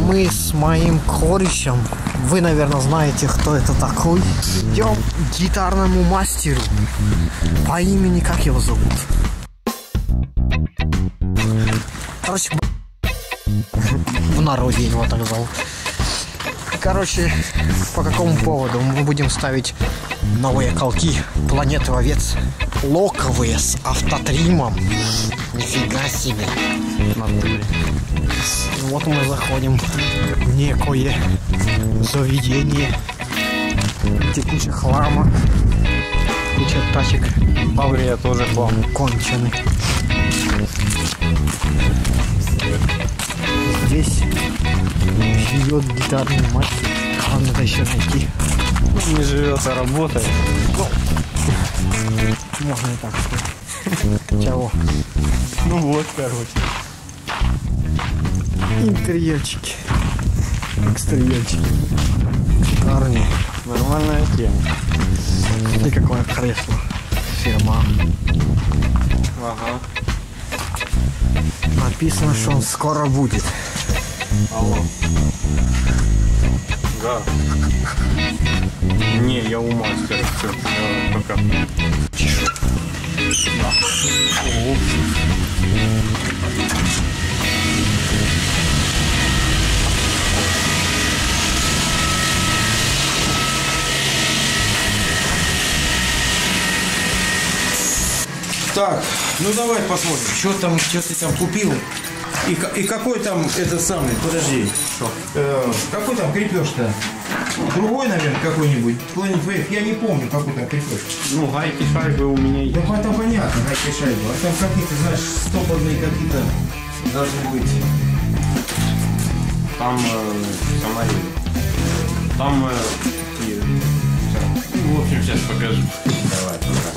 мы с моим корешем, вы, наверное, знаете, кто это такой, идем к гитарному мастеру по имени, как его зовут? Короче, в народе его так зовут. Короче, по какому поводу мы будем ставить новые колки Планеты Овец, локовые с автотримом. Нифига себе. Вот мы заходим в некое заведение, где куча хлама, куча тачек. Павлия тоже хлам. Конченый. Здесь живет гитарный мастер. А надо еще найти. Не живет, а работает. Можно и так сказать. Чего? Ну вот, короче. Интерьерчики. Экстерьерчики. Шикарные. Нормальная тема. И какое кресло. Фирма. Ага. Написано, что он скоро будет. Алло. Да. Не, я у мастера. Все, пока. Тише. Да. О. Так, ну давай посмотрим, что ты там купил. И какой там этот самый, подожди, какой там крепеж-то? Другой, наверное, какой-нибудь. Planet Wave, я не помню, какой там крепеж. Ну, гайки, шайбы у меня есть. Да, там понятно, гайки, шайбы. А там какие-то, знаешь, стопорные какие-то должны быть. Там саморезы. Там такие. В общем, сейчас покажу. Давай, пока.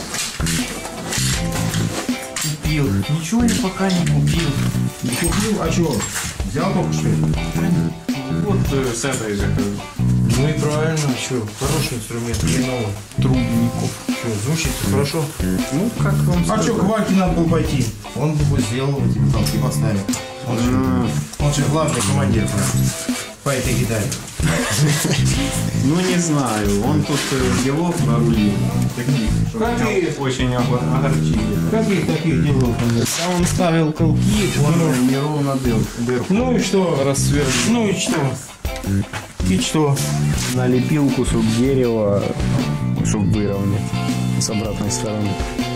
Купил. Ничего я пока не купил. Не купил? А что? Взял только что ли? Вот с этой же. Ну и правильно, что? Хороший инструмент, не новый. Трубников. Что, звучит хорошо? Ну, как вам А что, к Вальке надо было пойти? Он бы сделал эти колки, поставил. Он же главный командир по этой гитаре. Ну, не знаю. Он тут делов нарулил. Таких. Очень огорчили. Каких таких делов? А он ставил колки, он неровно дырку. Ну и что? Рассверлил. Ну и что? И что? Налепил кусок дерева, чтобы выровнять с обратной стороны.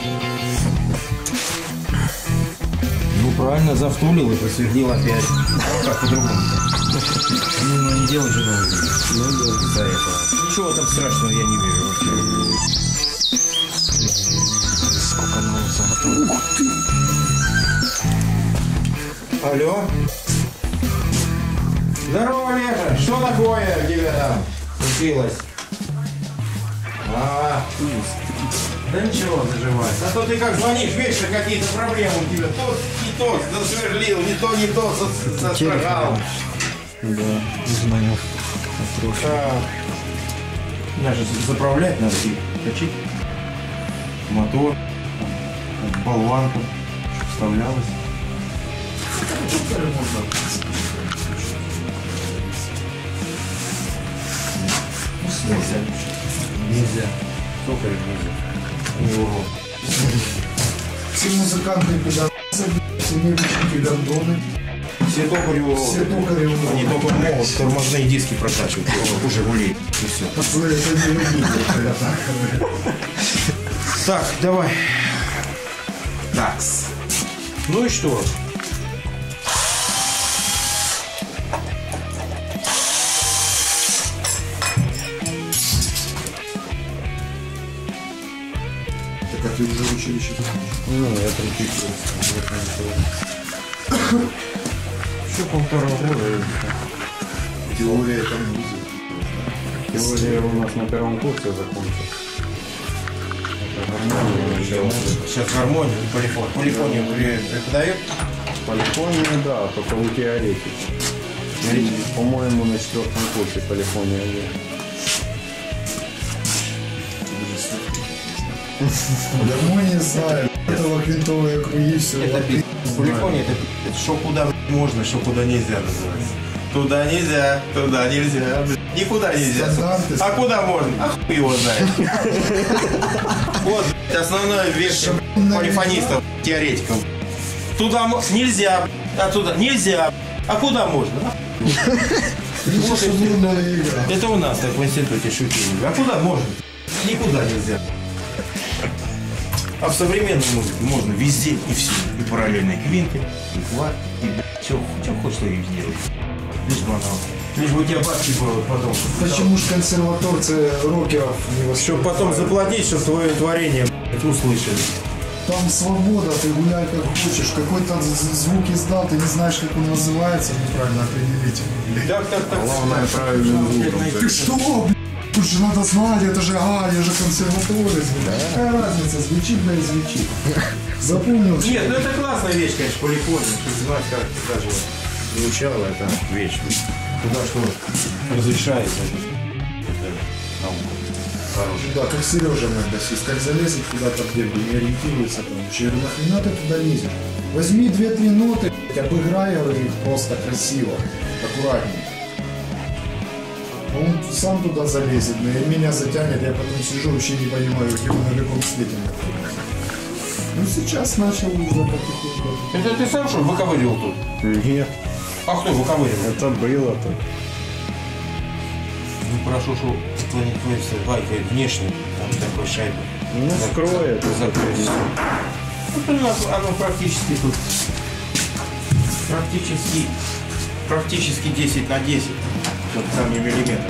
Ну правильно, завтулил и просвердил опять. Как по-другому? Ну не делать же надо. Ну да. Из-за этого. Ничего там страшного я не вижу вообще. Сколько нам заготовок. Ух ты! Алло? Здорово, Леша! Что такое у тебя там случилось? Да ничего, заживай. А то ты как звонишь, вечно какие-то проблемы у тебя. То не то засверлил, не то застрогал. Да, не знаю. Даже заправлять надо и точить. Мотор, болванку, чтобы вставлялось. Нельзя. Нельзя. Только нельзя. Не урод. Все музыканты пидорасы, все мельничники гондоны. Все токаревы. Все токаревы. Они только могут тормозные диски прокачивать. Уже гулей. И все. Вы это не любите. Так, давай. Такс. Ну и что? Так а ты уже в училище? Ну, я там чуть-чуть. Еще 1,5 года. Теория там не будет. Теория у нас на первом курсе закончилась. Сейчас гармония, полифон. Полифонию преподает? Полифония, да, только у теоретики. По-моему, на 4-м курсе полифония нет. Гармония знаю. Это лаквинтовые круги, все. Это пиздец. Полифония это пиздец. Что куда можно, что куда нельзя называется. Туда нельзя, никуда нельзя. Стандарты. А куда можно? А хуй его знает. Вот основная версия полифонистов, теоретиков. Туда нельзя, а туда нельзя. А куда можно? Вот свободная игра. Это у нас так в институте шутили. А куда можно? Никуда нельзя. А в современной музыке можно везде и все. И параллельные квинты, и кварт, и все хочешь, что им сделать. Лишь бы у тебя бабки было потом. Почему ж консерваторцы рокеров не Чтобы потом заплатить, чтобы твое творение услышали. Там свобода, ты гуляй как хочешь. Какой-то звук издал, ты не знаешь, как он называется, неправильно определить. Так. Главное правильным звуком. Ты что, блядь? Тут же надо знать, это же, я же консерваторец. Какая разница, звучит, да и звучит. Запомнил? Нет, ну это классная вещь, конечно, полифония. Чтобы знать, как даже звучало, это вещь. Туда что разрешается. Это наука. Хорошая. Да, как Сережа мой басист, как залезет куда-то в дебри, не ориентируется там. Я говорю, нахрена ты туда лезешь? Возьми 2-3 ноты, обыграй их просто красиво, аккуратнее. Он сам туда залезет, и меня затянет, я потом сижу, вообще не понимаю, где он на каком свете находится. Ну сейчас начал уже потихоньку. Это ты сам что ли выковыривал тут? Нет, А кто выковыривал? это было-то. Ну прошу, что Planet Waves лайкает внешне, там такой шайбы. Ну, скроет. Вот оно практически тут. Практически 10 на 10. Вот там не миллиметр.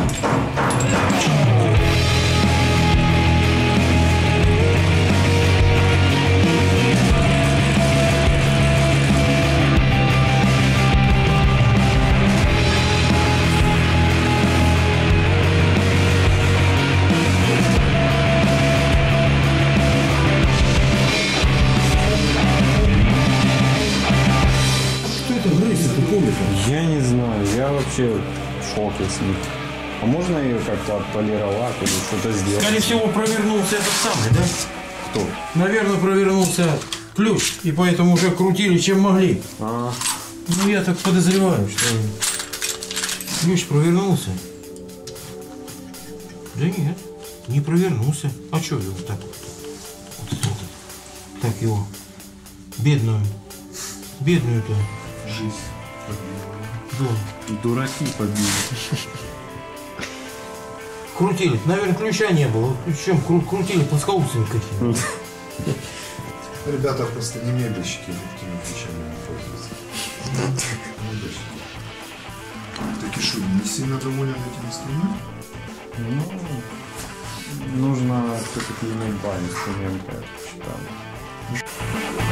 Что это грызет, ты помнишь? Я не знаю, я вообще в шоке с них. А можно ее как-то отполировать или что-то сделать? Скорее всего, провернулся этот самый, да? Кто? Наверное, провернулся ключ, и поэтому уже крутили, чем могли. А, Ну, я так подозреваю, что ключ провернулся. Да нет, не провернулся. А что его так? Так его. Бедную-то. Жизнь. Да. дураки побили. Крутили. Наверное, ключа не было. Чем крутили плоскоусыми какими-то. Ребята просто не мебельщики, легкими ключами не пользуются. Мебельщики. Так и что, не сильно доволен этим инструментом? Ну, нужно все-таки иметь два инструмента, я считаю.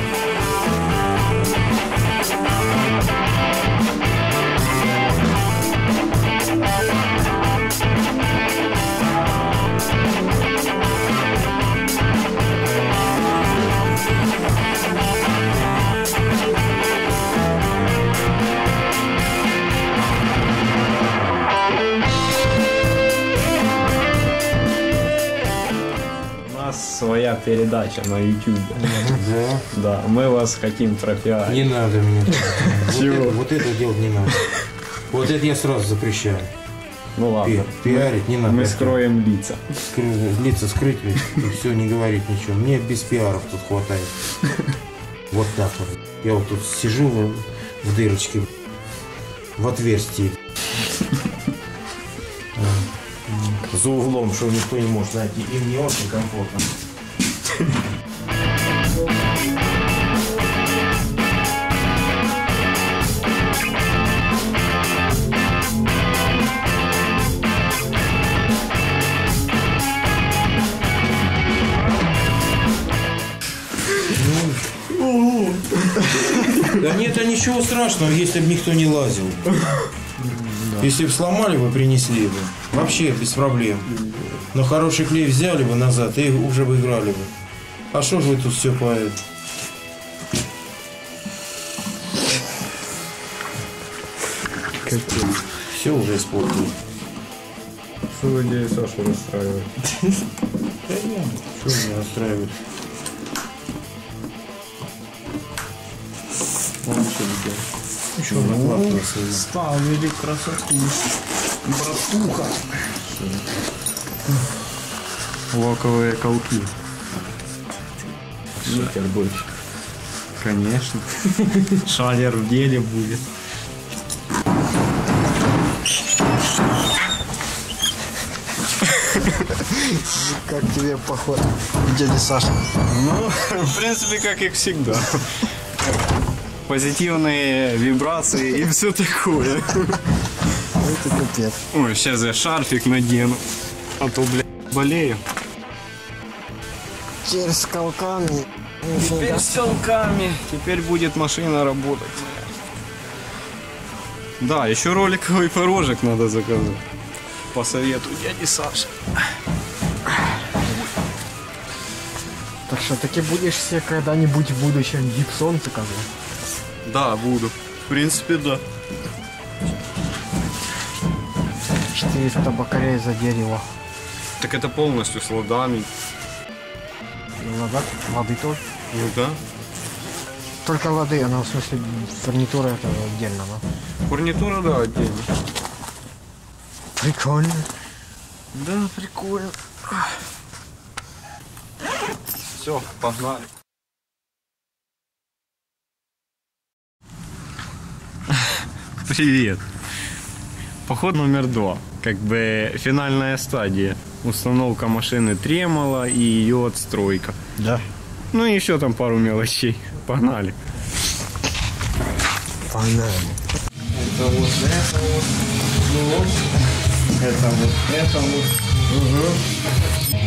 У нас своя передача на YouTube. Да. Да, мы вас хотим пропиарить. Не надо мне. Чего? Вот это делать не надо. Вот это я сразу запрещаю. Ну ладно. Пиарить не надо. Мы скроем лица. Лица скрыть ведь, и все, не говорить ничего. Мне без пиаров тут хватает. Вот так вот. Я вот тут сижу в дырочке, в отверстии. За углом, что никто не может найти. Им не очень комфортно. Да нет, а ничего страшного, если бы никто не лазил. Если бы сломали бы, принесли бы. Вообще без проблем. Но хороший клей взяли бы назад и уже бы играли бы. А что же вы тут все по это? Все уже испортили. Что вы идею Сашу расстраивает? Что меня расстраивает? Он что делает? Еще накладку снимать. Ставили красоту. Братуха. Локовые колки. Супер больше. Конечно. Шалер в деле будет. Как тебе поход, дядя Саша? Ну, в принципе, как и всегда. Позитивные вибрации и все такое. Это капец. Ой, сейчас я шарфик надену. А то, блядь, болею. Теперь с колками. Теперь с колками. Теперь будет машина работать. Да, еще роликовый порожек надо заказать. По совету дяди Саши. Так что таки будешь себе когда-нибудь в будущем гипсон заказывать? Да, буду. В принципе, да. 400 бакарей за дерево. Так это полностью с ладами. Лады тоже? Ну да. Только лады, она в смысле фурнитура это отдельно, да? Фурнитура, да, отдельно. Прикольно. Да, прикольно. Все, погнали. Привет. Поход номер 2. Как бы финальная стадия. Установка машины Тремоло и ее отстройка. Да. Ну и еще там пару мелочей. Погнали. Погнали. Это вот. Ну, это вот. Угу.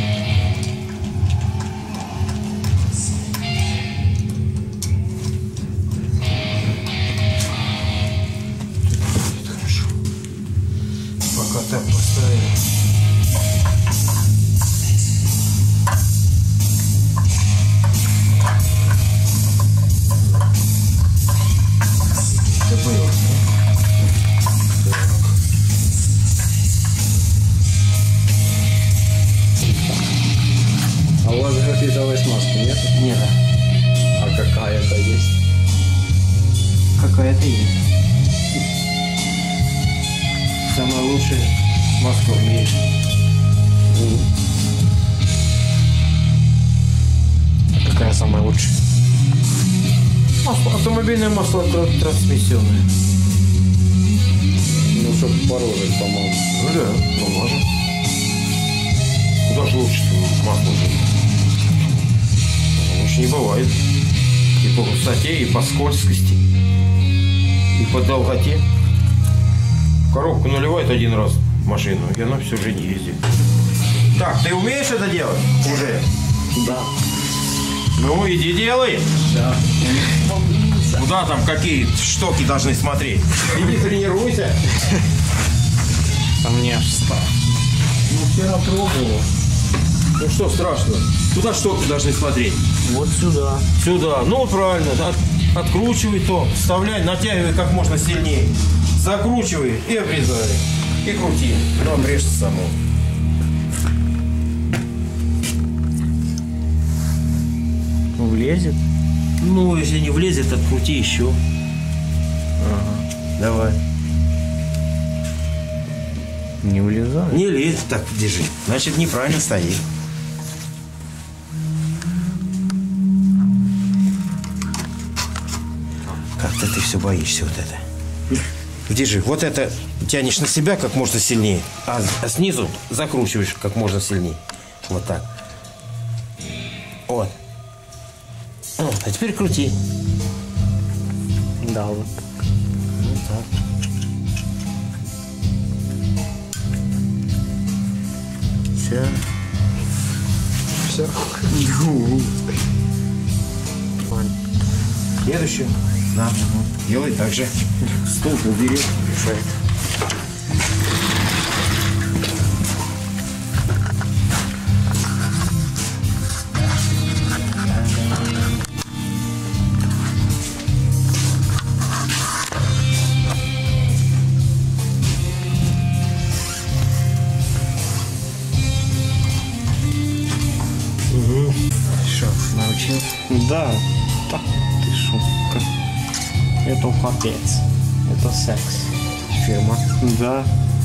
Пока так поставили. Это было. А у вас графитовой смазки нет? Нет. А какая-то есть? Какая-то есть. Самая лучшая маска в мире. Какая самая лучшая? Масло, автомобильное масло трансмиссионное. Ну, чтоб порожек помог. Ну да, поможет. Куда же лучше масло уже? Лучше не бывает. И по густоте, и по скользкости, и по долготе. Коробку наливает один раз в машину, и она всю жизнь ездит. Так, ты умеешь это делать? Уже? Да. Ну, иди делай. Да. Куда там какие штоки должны смотреть? Иди тренируйся. А мне аж стало. Ну, вчера пробовал. Ну что страшного? Куда штоки должны смотреть? Вот сюда. Сюда. Ну, правильно. Откручивай то, вставляй, натягивай как можно сильнее. Закручивай и обрезай. И крути. Ну, обрежься само. Влезет? Ну, если не влезет, открути еще. Ага. Давай. Не влезает. Не лезет, так держи. Значит, неправильно стоит. Как-то ты все боишься вот это. Держи. Вот это тянешь на себя как можно сильнее, а снизу закручиваешь как можно сильнее. Вот так. Вот. А теперь крути. Да, вот. Вот так. Все. Все. Следующее. Да. Делай так же. Стул убери. Мешает. Что, научил? Да. Так, ты шутка. Это капец. Это секс. Фирма. Да.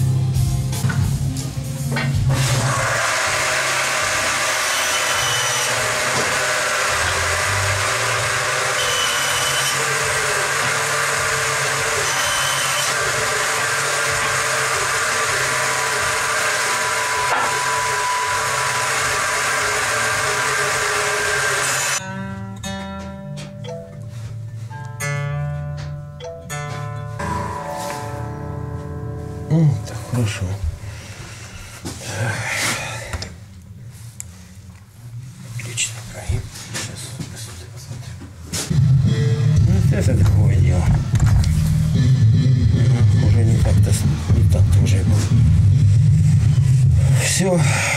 Так, хорошо. Отлично, прогиб. Сейчас посмотрим. Вот это такое дело. Уже не так-то, не так-то уже было. Все.